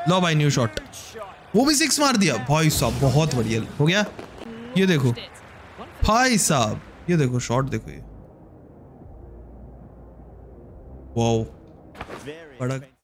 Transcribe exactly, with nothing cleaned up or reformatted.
लो भाई new shot, वो भी सिक्स मार दिया भाई साहब, बहुत बढ़िया हो गया। ये देखो भाई साहब, ये देखो शॉट देखो ये, वाओ बड़ा